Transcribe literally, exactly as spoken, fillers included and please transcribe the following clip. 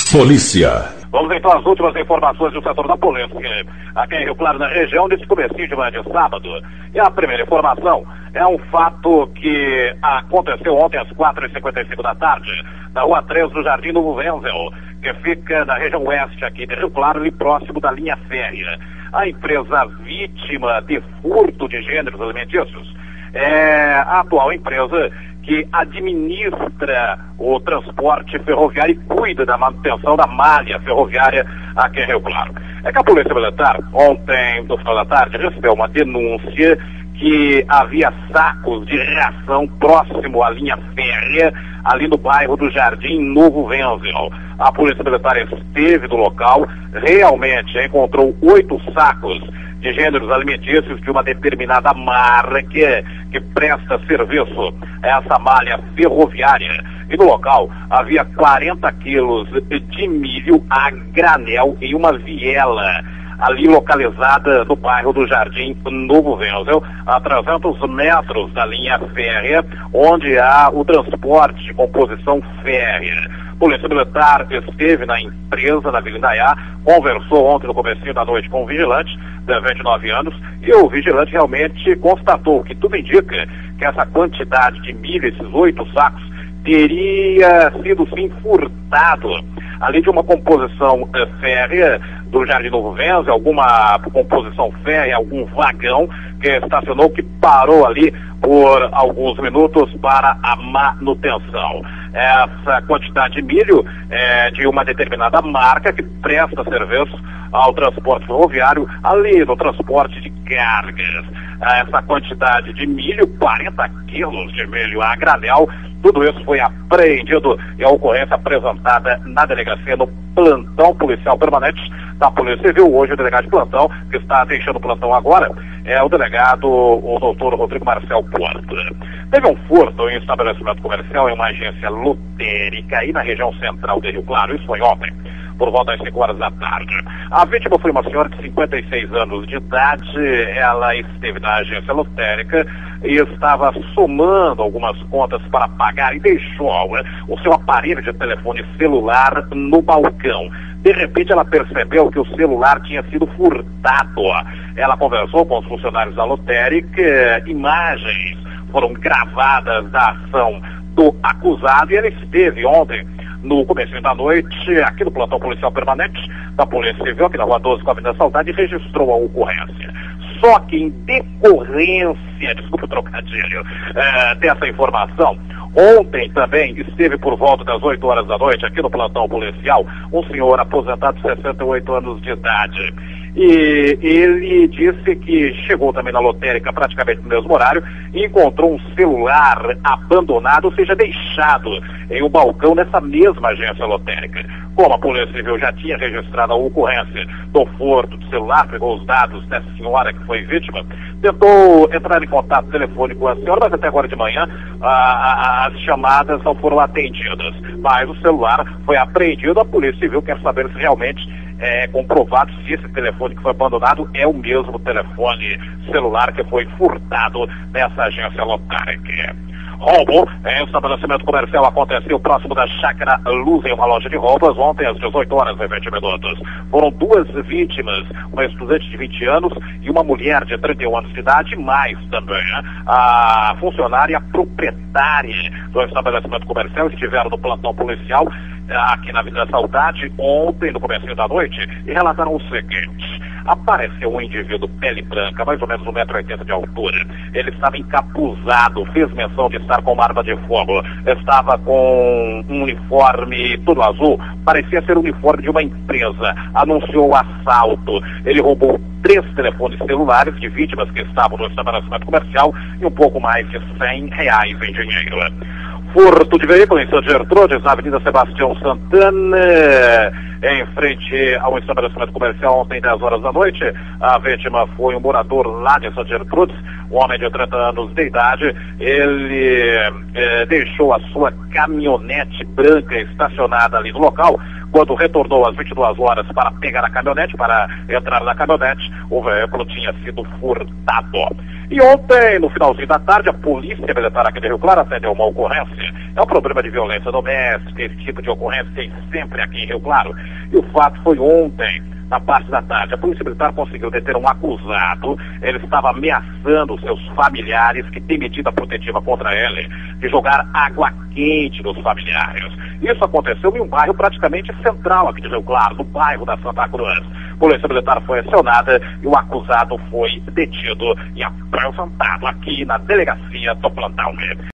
Polícia. Vamos então às últimas informações do setor da polícia, aqui em Rio Claro, na região, nesse comecinho de manhã de sábado. E a primeira informação é um fato que aconteceu ontem às quatro e cinquenta e cinco da tarde, na rua três do Jardim Novo Wenzel, que fica na região oeste aqui de Rio Claro, ali próximo da linha férrea. A empresa vítima de furto de gêneros alimentícios é a atual empresa que administra o transporte ferroviário e cuida da manutenção da malha ferroviária aqui em Rio Claro. É que a Polícia Militar, ontem, no final da tarde, recebeu uma denúncia que havia sacos de ração próximo à linha férrea, ali no bairro do Jardim Novo Wenzel. A Polícia Militar esteve no local, realmente encontrou oito sacos de gêneros alimentícios de uma determinada marca que, que presta serviço a essa malha ferroviária. E no local havia quarenta quilos de milho a granel em uma viela, ali localizada no bairro do Jardim Novo Wenzel, a trezentos metros da linha férrea, onde há o transporte de composição férrea. Polícia Militar esteve na empresa, na Vila Indaiá, conversou ontem no comecinho da noite com o vigilante, de vinte e nove anos, e o vigilante realmente constatou que tudo indica que essa quantidade de milho, esses oito sacos, teria sido sim furtado ali de uma composição eh, férrea do Jardim Novo Wenzel, alguma composição férrea, algum vagão que estacionou, que parou ali por alguns minutos para a manutenção. Essa quantidade de milho é de uma determinada marca que presta serviço ao transporte ferroviário, ali no transporte de cargas. Essa quantidade de milho, quarenta quilos de milho a granel, tudo isso foi apreendido e a ocorrência apresentada na delegacia no plantão policial permanente da Polícia Civil. Hoje o delegado de plantão, que está deixando o plantão agora, é o delegado, o doutor Rodrigo Marcel Porto. Teve um furto em estabelecimento comercial em uma agência lotérica aí na região central de Rio Claro. Isso foi ontem, por volta das cinco horas da tarde. A vítima foi uma senhora de cinquenta e seis anos de idade. Ela esteve na agência lotérica e estava somando algumas contas para pagar e deixou o seu aparelho de telefone celular no balcão. De repente ela percebeu que o celular tinha sido furtado. Ela conversou com os funcionários da lotérica, imagens foram gravadas da ação do acusado e ela esteve ontem, no começo da noite, aqui no plantão policial permanente da Polícia Civil, aqui na Rua doze, com a Avenida Saudade, e registrou a ocorrência. Só que em decorrência, desculpa o trocadilho, é, dessa informação, ontem também esteve por volta das oito horas da noite, aqui no plantão policial, um senhor aposentado de sessenta e oito anos de idade. E ele disse que chegou também na lotérica praticamente no mesmo horário e encontrou um celular abandonado, ou seja, deixado em um balcão nessa mesma agência lotérica. Como a Polícia Civil já tinha registrado a ocorrência do furto do celular, pegou os dados dessa senhora que foi vítima, tentou entrar em contato telefônico com a senhora, mas até agora de manhã a, a, as chamadas não foram atendidas. Mas o celular foi apreendido. A Polícia Civil quer saber se realmente é comprovado se esse telefone que foi abandonado é o mesmo telefone celular que foi furtado nessa agência lotérica. Roubo em estabelecimento comercial aconteceu próximo da Chácara Luz, em uma loja de roupas, ontem às dezoito horas e vinte minutos. Foram duas vítimas, uma estudante de vinte anos e uma mulher de trinta e um anos de idade, mais também né? a funcionária proprietária do estabelecimento comercial estiveram no plantão policial aqui na Avenida Saudade ontem, no começo da noite, e relataram o seguinte: apareceu um indivíduo pele branca, mais ou menos um metro e oitenta de altura. Ele estava encapuzado, fez menção de estar com uma arma de fogo, estava com um uniforme todo azul, parecia ser o uniforme de uma empresa, anunciou o assalto. Ele roubou três telefones celulares de vítimas que estavam no estabelecimento comercial e um pouco mais de cem reais em dinheiro. Furto de veículo em São Gertrudes, na Avenida Sebastião Santana, em frente ao estabelecimento comercial, ontem, dez horas da noite. A vítima foi um morador lá de São Gertrudes, um homem de trinta anos de idade. Ele eh, deixou a sua caminhonete branca estacionada ali no local. Quando retornou às vinte e duas horas para pegar a caminhonete, para entrar na caminhonete, o veículo tinha sido furtado. E ontem, no finalzinho da tarde, a Polícia Militar aqui de Rio Claro atendeu uma ocorrência. É um problema de violência doméstica, esse tipo de ocorrência tem sempre aqui em Rio Claro. E o fato foi ontem, na parte da tarde. A Polícia Militar conseguiu deter um acusado. Ele estava ameaçando seus familiares, que têm medida protetiva contra ele, de jogar água quente nos familiares. Isso aconteceu em um bairro praticamente central aqui de Rio Claro, no bairro da Santa Cruz. A Polícia Militar foi acionada e o acusado foi detido e apresentado aqui na delegacia do plantão.